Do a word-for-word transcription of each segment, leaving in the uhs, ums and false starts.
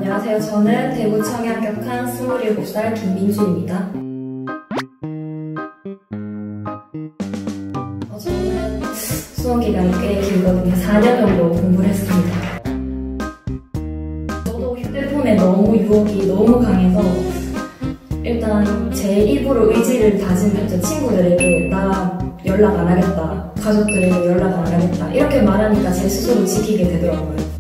안녕하세요. 저는 대구청에 합격한 스물일곱 살 김민주입니다. 어, 저는 수험기간이 꽤 길거든요. 사 년 정도 공부를 했습니다. 저도 휴대폰에 너무 유혹이 너무 강해서 일단 제 입으로 의지를 다짐했죠. 친구들에게 나 연락 안 하겠다, 가족들에게 연락 안 하겠다 이렇게 말하니까 제 스스로 지키게 되더라고요.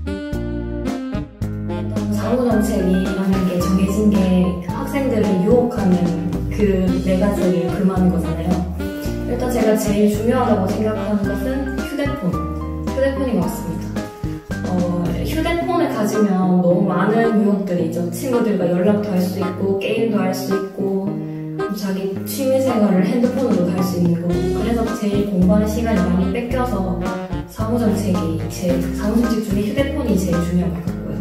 사무정책이라는 게 정해진 게 학생들을 유혹하는 그 네 가지를 금하는 거잖아요. 일단 제가 제일 중요하다고 생각하는 것은 휴대폰, 휴대폰인 것 같습니다. 어, 휴대폰을 가지면 너무 많은 유혹들이 있죠. 친구들과 연락도 할 수 있고 게임도 할 수 있고 자기 취미생활을 핸드폰으로 할 수 있는 거고, 그래서 제일 공부하는 시간이 많이 뺏겨서 사무정책이 제 사무정책 중에 휴대폰이 제일 중요한 것 같고요.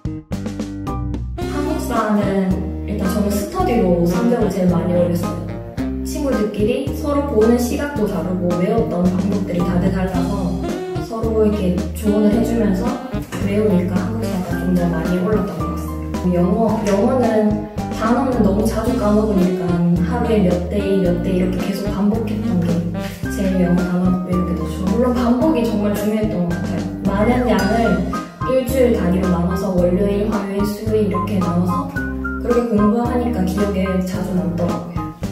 한국사는 일단 저는 스터디로 성적을 제일 많이 올렸어요. 친구들끼리 서로 보는 시각도 다르고 외웠던 방법들이 다들 달라서 서로 이렇게 조언을 해주면서 외우니까 한국사가 좀 더 많이 올랐던 것 같아요. 영어, 영어는 단어는 너무 자주 까먹으니까 하루에 몇 대, 몇 대 이렇게 계속 반복했던 게 제일 영어 단어 외우기 더 좋아요. 물론 반복이 정말 중요했던 것 같아요. 많은 양을 일주일 단위로 나눠서 월요일, 화요일, 수요일 이렇게 나눠서 그렇게 공부하니까 기억에 자주 남더라고요.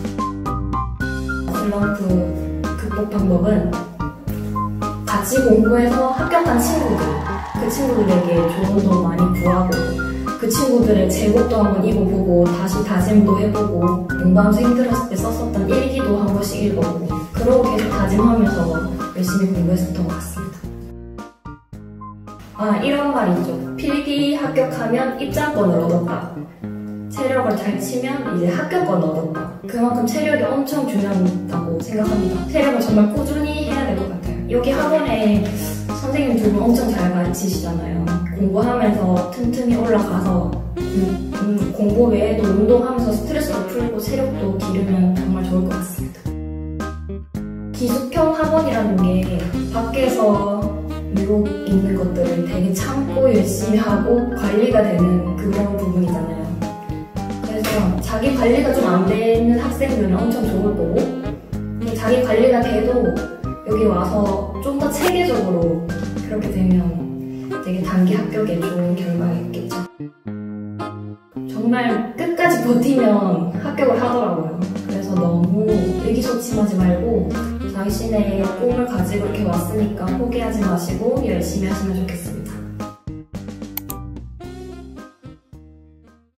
슬럼프 극복 방법은 같이 공부해서 합격한 친구들, 그 친구들에게 조언도 많이 구하고 그 친구들의 제목도 한번 읽어보고 다시 다짐도 해보고 공부하면서 힘들었을 때 썼었던 일기도 한 번씩 읽어보고 그러고 계속 다짐하면서 열심히 공부했었던 것 같습니다. 아, 이런 말이 있죠. 필기 합격하면 입장권을 얻었다. 체력을 잘 치면 이제 합격권 얻었다. 그만큼 체력이 엄청 중요하다고 생각합니다. 체력을 정말 꾸준히 해야 될 것 같아요. 여기 학원에 선생님 두 분 엄청 잘 가르치시잖아요. 공부하면서 튼튼히 올라가서 음, 음, 공부 외에도 운동하면서 스트레스도 풀고 체력도 기르면 정말 좋을 것 같습니다. 기숙형 학원이라는 게 밖에서 유혹 있는 것들을 되게 참고 열심히 하고 관리가 되는 그런 부분이잖아요. 그래서 자기 관리가 좀 안 되는 학생들은 엄청 좋을 거고 자기 관리가 돼도 여기 와서 좀 더 체계적으로 그렇게 되면 되게 단기 합격에 좋은 결과가 있겠죠. 정말 끝까지 버티면 합격을 하더라고요. 그래서 너무 의기소침하지 말고 자신의 꿈을 가지고 이렇게 왔으니까 포기하지 마시고 열심히 하시면 좋겠습니다.